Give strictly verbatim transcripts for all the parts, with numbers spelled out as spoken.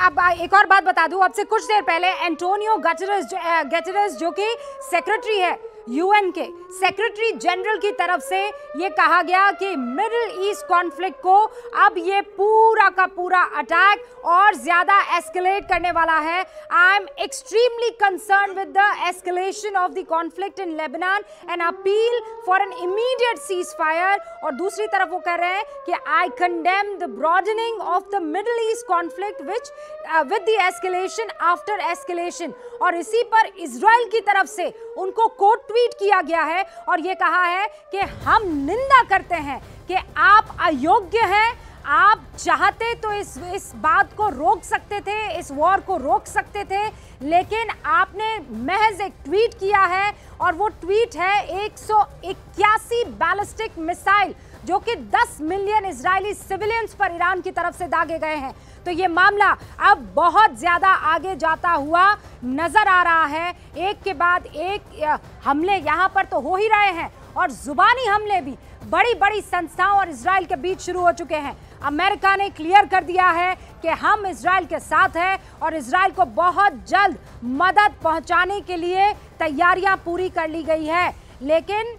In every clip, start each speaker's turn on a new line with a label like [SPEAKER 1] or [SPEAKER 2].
[SPEAKER 1] अब एक और बात बता दूं, अब से कुछ देर पहले एंटोनियो गुटेरेस गुटेरेस जो कि सेक्रेटरी है यूएन के सेक्रेटरी जनरल की तरफ से ये कहा गया कि मिडिल ईस्ट कॉन्फ्लिक्ट को अब ये पूरा का पूरा अटैक और ज्यादा एस्केलेट करने वाला है। I am extremely concern with the escalation of the conflict in Lebanon and appeal for an immediate ceasefire. और दूसरी तरफ वो कह रहे हैं कि I condemn the broadening of the Middle East conflict which with the escalation after escalation. और इसी पर इजराइल की तरफ से उनको कोट ट्वीट किया गया है और यह कहा है कि हम निंदा करते हैं कि आप अयोग्य हैं, आप चाहते तो इस इस बात को रोक सकते थे, इस वॉर को रोक सकते थे, लेकिन आपने महज एक ट्वीट किया है और वो ट्वीट है एक सौ इक्यासी बैलिस्टिक मिसाइल जो कि दस मिलियन इजरायली सिविलियंस पर ईरान की तरफ से दागे गए हैं। तो ये मामला अब बहुत ज्यादा आगे जाता हुआ नजर आ रहा है। एक के बाद एक हमले यहां पर तो हो ही रहे हैं और जुबानी हमले भी बड़ी बड़ी संस्थाओं और इजराइल के बीच शुरू हो चुके हैं। अमेरिका ने क्लियर कर दिया है कि हम इजराइल के साथ हैं और इजराइल को बहुत जल्द मदद पहुंचाने के लिए तैयारियां पूरी कर ली गई है। लेकिन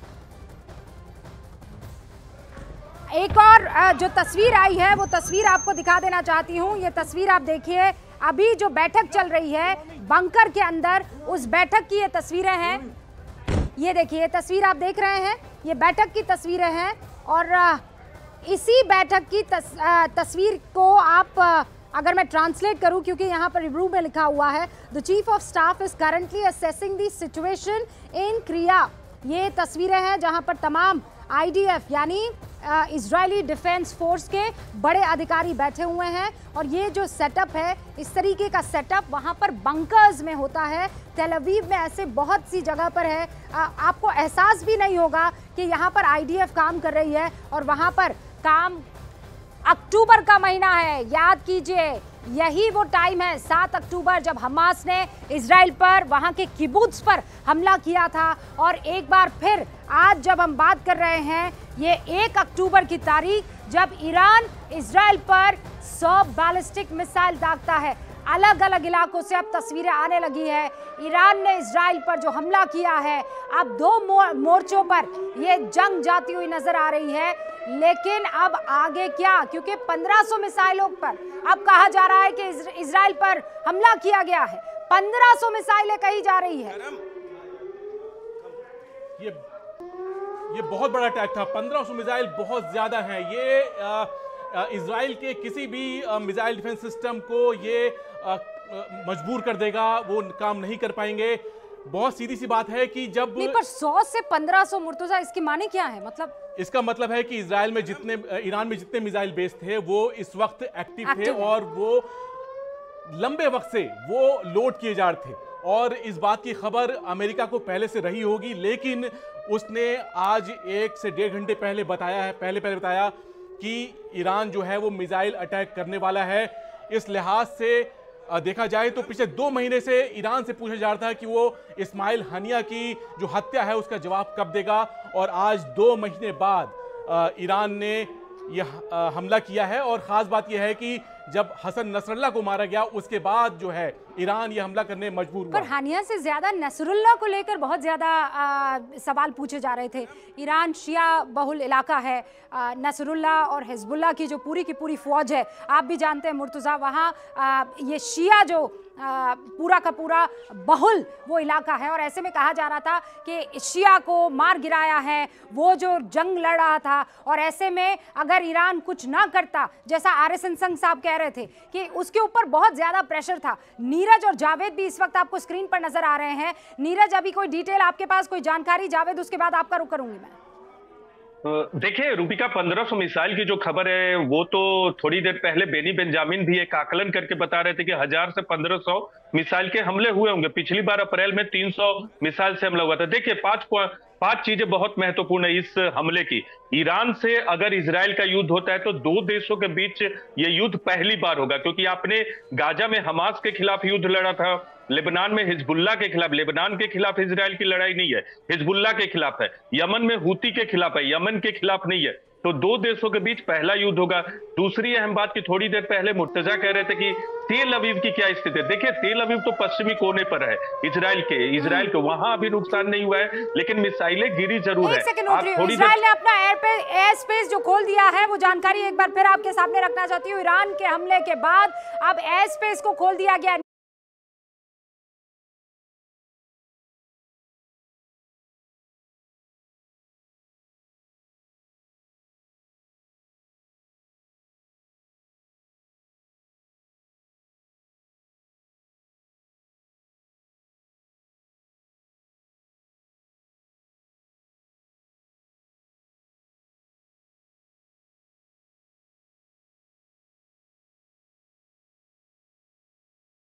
[SPEAKER 1] एक और जो तस्वीर आई है वो तस्वीर आपको दिखा देना चाहती हूँ। ये तस्वीर आप देखिए, अभी जो बैठक चल रही है बंकर के अंदर, उस बैठक की ये तस्वीरें हैं। ये देखिए, ये तस्वीर आप देख रहे हैं, ये बैठक की तस्वीरें हैं और इसी बैठक की तस, तस्वीर को आप अगर मैं ट्रांसलेट करूं, क्योंकि यहाँ पर रिव्यू में लिखा हुआ है the chief of staff is currently assessing the situation in क्रिया। ये तस्वीरें हैं जहां पर तमाम आईडीएफ यानी इजरायली डिफेंस फोर्स के बड़े अधिकारी बैठे हुए हैं और ये जो सेटअप है, इस तरीके का सेटअप वहाँ पर बंकर्स में होता है। तेल अवीव में ऐसे बहुत सी जगह पर है, आ, आपको एहसास भी नहीं होगा कि यहाँ पर आईडीएफ काम कर रही है और वहाँ पर काम अक्टूबर का महीना है, याद कीजिए यही वो टाइम है सात अक्टूबर जब हमास ने इजराइल पर वहां के किबुत्स पर हमला किया था। और एक बार फिर आज जब हम बात कर रहे हैं, ये एक अक्टूबर की तारीख जब ईरान इजराइल पर सौ बैलिस्टिक मिसाइल दागता है। अलग अलग इलाकों से अब तस्वीरें आने लगी है। ईरान ने इजराइल पर जो हमला किया है, अब दो मोर्चों पर ये जंग जाती हुई नजर आ रही है। लेकिन अब आगे क्या, क्योंकि पंद्रह सौ मिसाइलों पर अब कहा जा रहा है कि इजराइल पर हमला किया गया है, पंद्रह सौ मिसाइलें कही जा रही है।
[SPEAKER 2] ये ये बहुत बड़ा अटैक था, पंद्रह सौ मिसाइल बहुत ज्यादा है। ये आ, इजराइल के किसी भी मिसाइल डिफेंस सिस्टम को ये आ, मजबूर कर देगा, वो काम नहीं कर पाएंगे। बहुत सीधी सी बात है कि जब
[SPEAKER 1] नहीं, पर सौ से पंद्रह सौ मुर्तजा, इसकी माने क्या है? मतलब
[SPEAKER 2] इसका मतलब है कि इजराइल में जितने ईरान में जितने मिसाइल बेस थे वो इस वक्त एक्टिव, एक्टिव थे और वो लंबे वक्त से वो लोड किए जा रहे थे। और इस बात की खबर अमेरिका को पहले से रही होगी, लेकिन उसने आज एक से डेढ़ घंटे पहले बताया है पहले पहले बताया कि ईरान जो है वो मिसाइल अटैक करने वाला है। इस लिहाज से देखा जाए तो पिछले दो महीने से ईरान से पूछा जा रहा था कि वो इस्माइल हनिया की जो हत्या है उसका जवाब कब देगा, और आज दो महीने बाद ईरान ने यह हमला किया है। और ख़ास बात यह है कि जब हसन नसरुल्लाह को मारा गया उसके बाद जो है ईरान ये हमला करने मजबूर हुआ।
[SPEAKER 1] पर हानिया से ज्यादा नसरुल्लाह को लेकर बहुत ज्यादा सवाल पूछे जा रहे थे। ईरान शिया बहुल इलाका है, नसरुल्लाह और हिजबुल्लाह की जो पूरी की पूरी फौज है, आप भी जानते हैं मुर्तज़ा, वहाँ ये शिया जो आ, पूरा का पूरा बहुल वो इलाका है। और ऐसे में कहा जा रहा था कि शिया को मार गिराया है, वो जो जंग लड़ रहा था, और ऐसे में अगर ईरान कुछ ना करता, जैसा आर एस एन संघ साहब कह रहे थे कि उसके ऊपर बहुत ज्यादा प्रेशर था। नीरज और जावेद भी इस वक्त आपको स्क्रीन पर नजर आ रहे हैं। नीरज, अभी कोई डिटेल आपके पास, कोई जानकारी? जावेद, उसके बाद आपका रुख करूंगी मैं।
[SPEAKER 3] देखिए रूपिका, पंद्रह सौ मिसाइल की जो खबर है वो तो थोड़ी देर पहले बेनी बेंजामिन भी एक आकलन करके बता रहे थे कि हजार से पंद्रह सौ मिसाइल के हमले हुए होंगे। पिछली बार अप्रैल में तीन सौ मिसाइल से हमला हुआ था। देखिए पांच पांच चीजें बहुत महत्वपूर्ण है इस हमले की। ईरान से अगर इजराइल का युद्ध होता है तो दो देशों के बीच ये युद्ध पहली बार होगा, क्योंकि आपने गाजा में हमास के खिलाफ युद्ध लड़ा था, लेबनान में हिजबुल्लाह के खिलाफ, लेबनान के खिलाफ इजराइल की लड़ाई नहीं है, हिजबुल्लाह के खिलाफ है, यमन में हूती के खिलाफ है, यमन के खिलाफ नहीं है। तो दो देशों के बीच पहला युद्ध होगा। दूसरी अहम बात की थोड़ी देर पहले मुर्तजा कह रहे थे कि तेल अवीव की क्या स्थिति है। देखिए, तेल अवीव तो पश्चिमी कोने पर है इजराइल के इजराइल के वहां अभी नुकसान नहीं हुआ है, लेकिन मिसाइलें गिरी जरूर है।
[SPEAKER 1] एक सेकंड
[SPEAKER 3] आप थोड़ी
[SPEAKER 1] इजराइल
[SPEAKER 3] देर
[SPEAKER 1] ने अपना एयर पे एयर स्पेस जो खोल दिया है, वो जानकारी एक बार फिर आपके सामने रखना चाहती हूँ। ईरान के हमले के बाद अब एयर स्पेस को खोल दिया गया।